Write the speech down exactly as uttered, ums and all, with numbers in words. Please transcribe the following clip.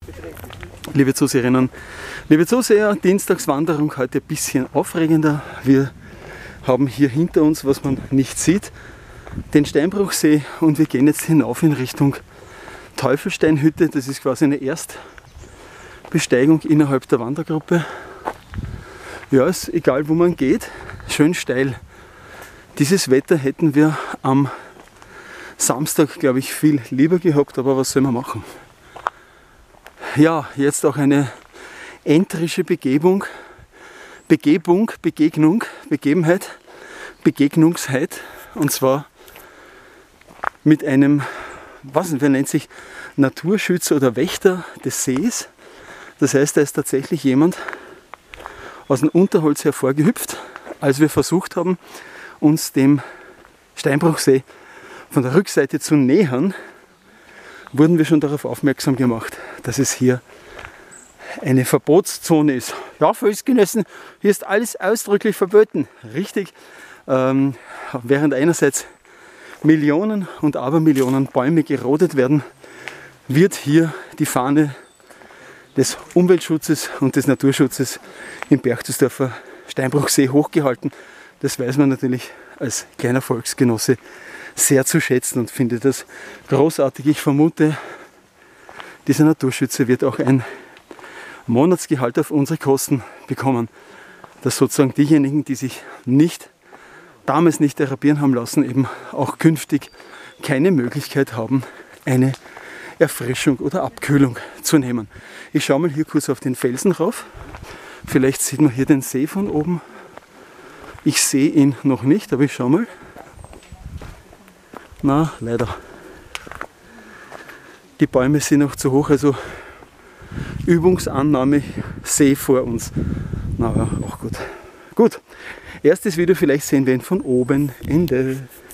Liebe Zuseherinnen, liebe Zuseher, Dienstagswanderung heute ein bisschen aufregender. Wir haben hier hinter uns, was man nicht sieht, den Steinbruchsee und wir gehen jetzt hinauf in Richtung Teufelsteinhütte. Das ist quasi eine Erstbesteigung innerhalb der Wandergruppe. Ja, ist egal wo man geht, schön steil. Dieses Wetter hätten wir am Samstag, glaube ich, viel lieber gehabt, aber was soll man machen? Ja, jetzt auch eine entrische Begebung, Begebung, Begegnung, Begebenheit, Begegnungsheit, und zwar mit einem, was wer nennt sich, Naturschützer oder Wächter des Sees. Das heißt, da ist tatsächlich jemand aus dem Unterholz hervorgehüpft, als wir versucht haben, uns dem Steinbruchsee von der Rückseite zu nähern, wurden wir schon darauf aufmerksam gemacht, dass es hier eine Verbotszone ist. Ja, Volksgenossen, hier ist alles ausdrücklich verboten. Richtig, ähm, während einerseits Millionen und Abermillionen Bäume gerodet werden, wird hier die Fahne des Umweltschutzes und des Naturschutzes im Berchtesgadener Steinbruchsee hochgehalten. Das weiß man natürlich als kleiner Volksgenosse sehr zu schätzen und finde das großartig. Ich vermute, dieser Naturschützer wird auch ein Monatsgehalt auf unsere Kosten bekommen, dass sozusagen diejenigen, die sich nicht, damals nicht therapieren haben lassen, eben auch künftig keine Möglichkeit haben, eine Erfrischung oder Abkühlung zu nehmen. Ich schaue mal hier kurz auf den Felsen rauf. Vielleicht sieht man hier den See von oben. Ich sehe ihn noch nicht, aber ich schaue mal. Na, leider. Die Bäume sind noch zu hoch, also Übungsannahme, See vor uns. Na ja, auch gut. Gut, erstes Video, vielleicht sehen wir ihn von oben. Ende.